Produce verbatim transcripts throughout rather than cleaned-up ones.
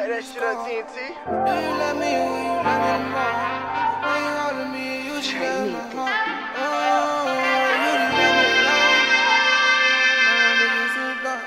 Hey, that shit on T N T. Do you love me or will you love me more? When you holding me, you should love my heart. Oh, you just let me alone. My niggas too dark.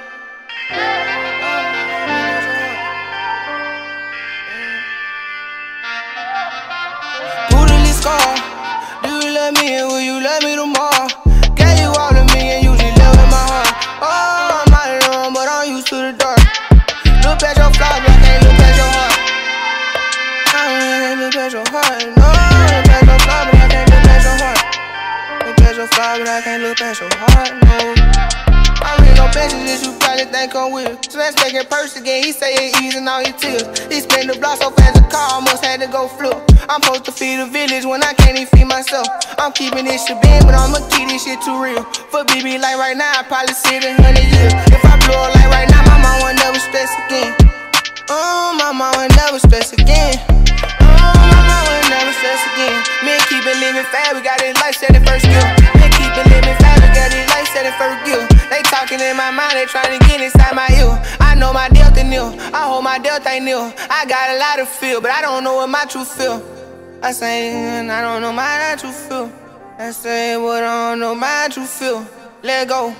Brutally scarred. Do you love me or will you love me tomorrow? Gave you all of me and you just love in my heart. Oh, I'm all alone, but I'm used to the dark. Look at your flaws, but I can't look at your heart. I can't look at your heart, no. Look at your flaws, but I can't look at your heart. Look at your flaws, but I can't look at your heart, no. I read no bitches that you probably think I'm with. Smash making purse again, he say it easing all his tears. He spin the block so fast the car almost had to go flip. I'm supposed to feed the village when I can't even feed myself. I'm keeping this shit big, but I'ma keep this shit too real. For B B like right now, I probably see it in a hundred years. If I blow it like right now, my mom won't never stress again. Oh, my mom will never stress again. Oh, my mom will never stress again. Me and keep it living fast, we got this life set in first gear. Me and keep it living fast, we got this life set in first gear. They talking in my mind, they trying to get inside my ear. I know my delta nil, I hold my delta nil. I got a lot of feel, but I don't know what my truth feel. I say, I don't know my truth feel. I say, what I don't know my truth feel. Let go.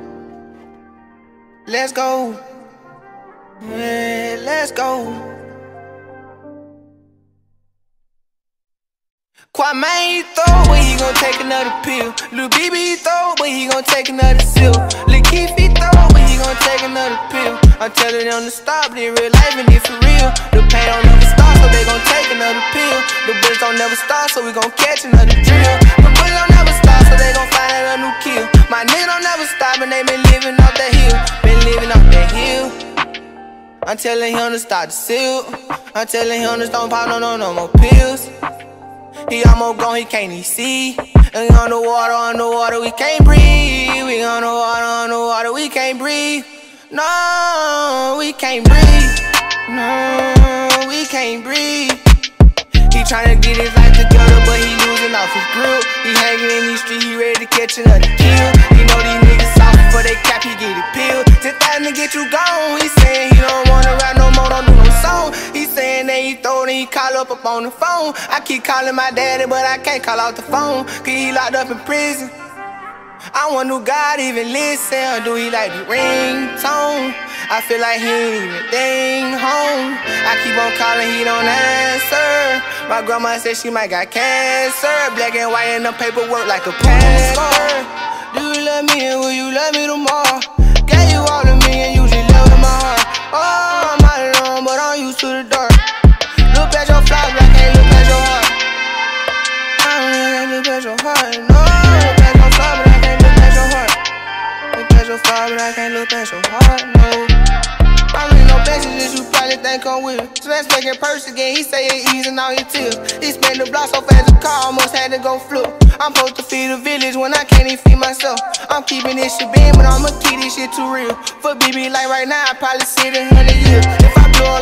Let's go. Yeah, let's go. Kwame he throw, but he gon' take another pill. Lil B B he throw, but he gon' take another sip. Lil Keith he throw, but he gon' take another pill. I'm telling them to stop, but in real life and it for real. The pain don't never stop, so they gon' take another pill. The bullets don't never stop, so we gon' catch another drill. The bullets don't never stop, so they gon' find a new kill. My niggas don't never stop, and they been living off that hill. Been living off that hill. I'm telling him to stop the seal. I'm telling him to don't pop no, no, no more pills. He almost gone, he can't even see. And we on the water, on the water, we can't breathe. We on the water, on the water, we can't breathe. No, we can't breathe. No, we can't breathe. He tryna get his life together, but he losing off his grip. He hanging in these streets, he ready to catch another kill. You know these niggas soft before they cap, he get it peeled. Just time to get you gone. He saying he don't wanna rap no more, don't do no song. He saying that he throw and he call up up on the phone. I keep calling my daddy, but I can't call out the phone, cause he locked up in prison. I wonder do God even listen, or do he like the ringtone? I feel like he ain't even ding home. I keep on calling, he don't answer. My grandma said she might got cancer. Black and white in the paperwork like a passport. Do you love me or will you love me tomorrow? Gave you all of me and you just love in my heart. Oh, I'm all alone, but I'm used to the dark. Look at your flaws, but I can't look at your heart. I can't look at your heart, no. Look at your flaws, but I can't look at your heart. Look at your flaws, but I can't look at your heart, no. I read no bitches that you probably think I'm with. Smash making purse again, he say it easing all his tears. He spin the block so fast the car almost had to go flip. I'm supposed to feed the village when I can't even feed myself. I'm keeping this shit big, but I'ma keep this shit too real. For B B like right now, I probably see it in a hundred years. If I blow it